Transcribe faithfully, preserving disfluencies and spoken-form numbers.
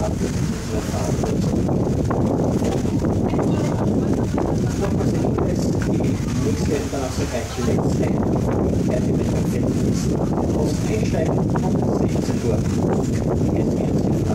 unsere Fahrt. Nochmal sehen, dass die Mixländer aus der gleichen Letztheit fertig mit Verständnis aus Einsteigen um sechzehn Uhr. Jetzt werden sie